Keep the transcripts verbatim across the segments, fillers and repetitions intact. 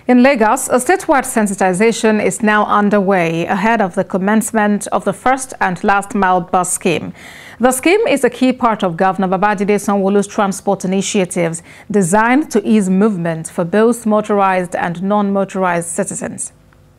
In Lagos, a statewide sensitization is now underway ahead of the commencement of the first and last mile bus scheme. The scheme is a key part of Governor Babajide Sanwo-Olu's transport initiatives designed to ease movement for both motorized and non-motorized citizens.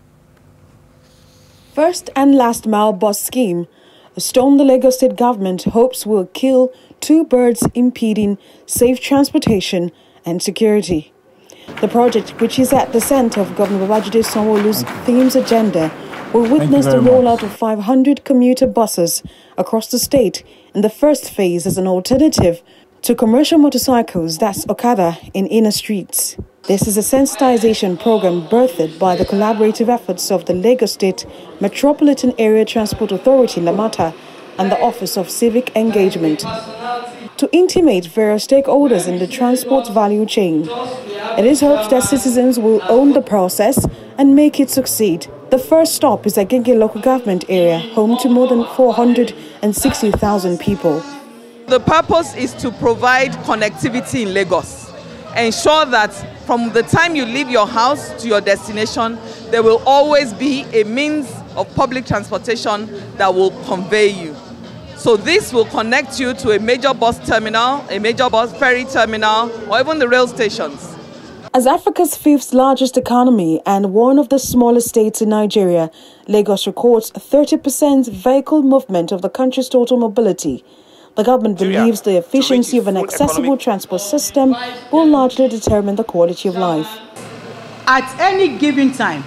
First and last mile bus scheme, a stone the Lagos state government hopes will kill two birds impeding safe transportation and security. The project, which is at the center of Governor Babajide Sanwo-Olu's themes agenda, will witness the rollout of five hundred commuter buses across the state in the first phase as an alternative to commercial motorcycles, that's Okada, in inner streets. This is a sensitization program birthed by the collaborative efforts of the Lagos State Metropolitan Area Transport Authority, LAMATA, and the Office of Civic Engagement, to intimate various stakeholders in the transport value chain. It is hoped that citizens will own the process and make it succeed. The first stop is Agege local government area, home to more than four hundred sixty thousand people. The purpose is to provide connectivity in Lagos. Ensure that from the time you leave your house to your destination, there will always be a means of public transportation that will convey you. So this will connect you to a major bus terminal, a major bus ferry terminal, or even the rail stations. As Africa's fifth largest economy and one of the smallest states in Nigeria, Lagos records thirty percent vehicle movement of the country's total mobility. The government believes the efficiency of an accessible transport system will largely determine the quality of life. At any given time,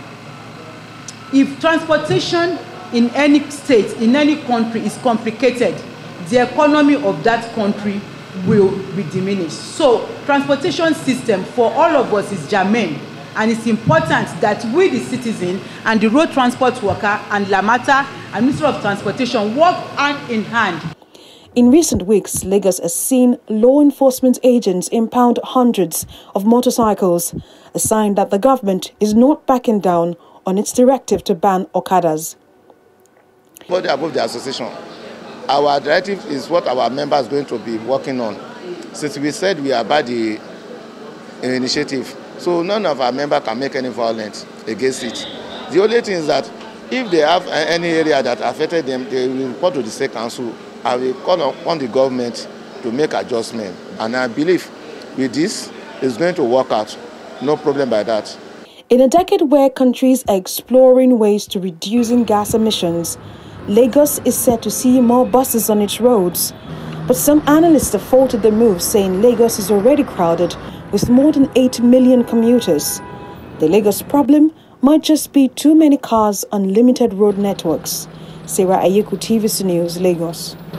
if transportation in any state, in any country is complicated, the economy of that country will be diminished. So transportation system for all of us is germane, and it's important that we, the citizen, and the road transport worker, and LAMATA, and Ministry of Transportation work hand in hand. In recent weeks, Lagos has seen law enforcement agents impound hundreds of motorcycles, a sign that the government is not backing down on its directive to ban Okadas. Body above the association, our directive is what our members are going to be working on. Since we said we are by the initiative, so none of our members can make any violence against it. The only thing is that if they have any area that affected them, they will report to the state council. I will call on the government to make adjustment, and I believe with this it's going to work out. No problem by that. In a decade where countries are exploring ways to reducing gas emissions, Lagos is set to see more buses on its roads. But some analysts have faulted the move, saying Lagos is already crowded with more than eight million commuters. The Lagos problem might just be too many cars on limited road networks. Sarah Ayeku, T V C News, Lagos.